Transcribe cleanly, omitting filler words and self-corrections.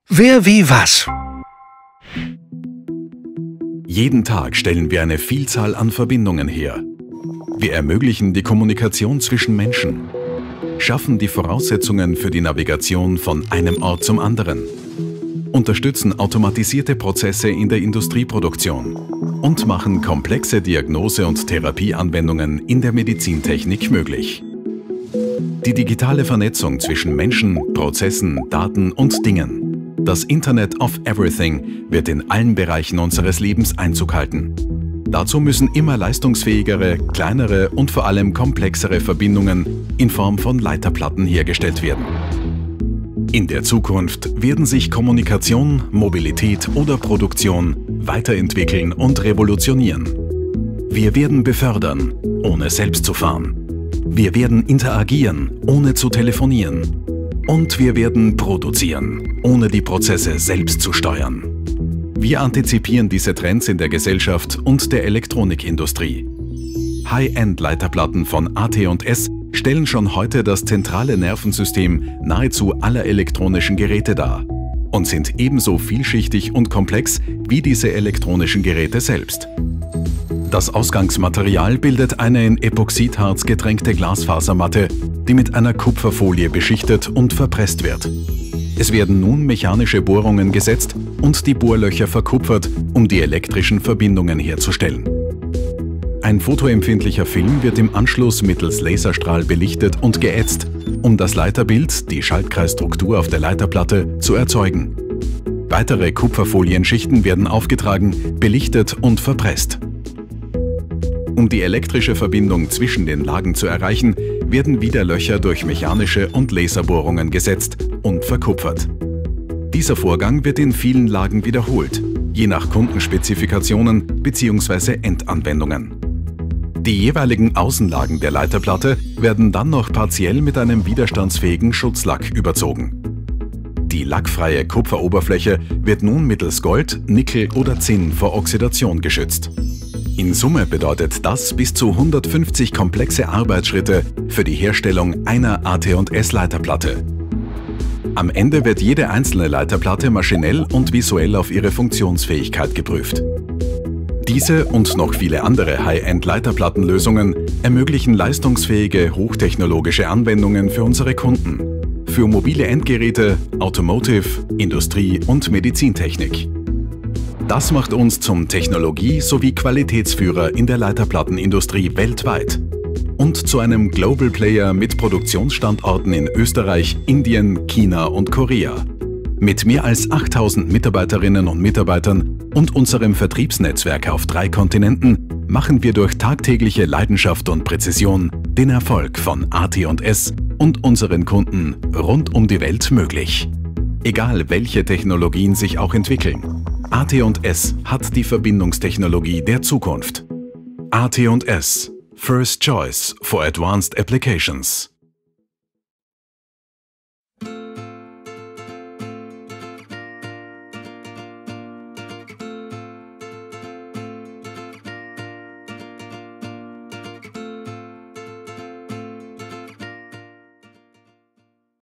Wer wie was? Jeden Tag stellen wir eine Vielzahl an Verbindungen her. Wir ermöglichen die Kommunikation zwischen Menschen, schaffen die Voraussetzungen für die Navigation von einem Ort zum anderen, unterstützen automatisierte Prozesse in der Industrieproduktion und machen komplexe Diagnose- und Therapieanwendungen in der Medizintechnik möglich. Die digitale Vernetzung zwischen Menschen, Prozessen, Daten und Dingen, das Internet of Everything, wird in allen Bereichen unseres Lebens Einzug halten. Dazu müssen immer leistungsfähigere, kleinere und vor allem komplexere Verbindungen in Form von Leiterplatten hergestellt werden. In der Zukunft werden sich Kommunikation, Mobilität oder Produktion weiterentwickeln und revolutionieren. Wir werden befördern, ohne selbst zu fahren. Wir werden interagieren, ohne zu telefonieren. Und wir werden produzieren, ohne die Prozesse selbst zu steuern. Wir antizipieren diese Trends in der Gesellschaft und der Elektronikindustrie. High-End-Leiterplatten von AT&S stellen schon heute das zentrale Nervensystem nahezu aller elektronischen Geräte dar und sind ebenso vielschichtig und komplex wie diese elektronischen Geräte selbst. Das Ausgangsmaterial bildet eine in Epoxidharz getränkte Glasfasermatte, die mit einer Kupferfolie beschichtet und verpresst wird. Es werden nun mechanische Bohrungen gesetzt und die Bohrlöcher verkupfert, um die elektrischen Verbindungen herzustellen. Ein fotoempfindlicher Film wird im Anschluss mittels Laserstrahl belichtet und geätzt, um das Leiterbild, die Schaltkreisstruktur auf der Leiterplatte, zu erzeugen. Weitere Kupferfolienschichten werden aufgetragen, belichtet und verpresst. Um die elektrische Verbindung zwischen den Lagen zu erreichen, werden wieder Löcher durch mechanische und Laserbohrungen gesetzt und verkupfert. Dieser Vorgang wird in vielen Lagen wiederholt, je nach Kundenspezifikationen bzw. Endanwendungen. Die jeweiligen Außenlagen der Leiterplatte werden dann noch partiell mit einem widerstandsfähigen Schutzlack überzogen. Die lackfreie Kupferoberfläche wird nun mittels Gold, Nickel oder Zinn vor Oxidation geschützt. In Summe bedeutet das bis zu 150 komplexe Arbeitsschritte für die Herstellung einer AT&S-Leiterplatte. Am Ende wird jede einzelne Leiterplatte maschinell und visuell auf ihre Funktionsfähigkeit geprüft. Diese und noch viele andere High-End-Leiterplattenlösungen ermöglichen leistungsfähige, hochtechnologische Anwendungen für unsere Kunden, für mobile Endgeräte, Automotive, Industrie- und Medizintechnik. Das macht uns zum Technologie- sowie Qualitätsführer in der Leiterplattenindustrie weltweit und zu einem Global Player mit Produktionsstandorten in Österreich, Indien, China und Korea. Mit mehr als 8000 Mitarbeiterinnen und Mitarbeitern und unserem Vertriebsnetzwerk auf 3 Kontinenten machen wir durch tagtägliche Leidenschaft und Präzision den Erfolg von AT&S und unseren Kunden rund um die Welt möglich. Egal welche Technologien sich auch entwickeln. AT&S hat die Verbindungstechnologie der Zukunft. AT&S – First Choice for Advanced Applications.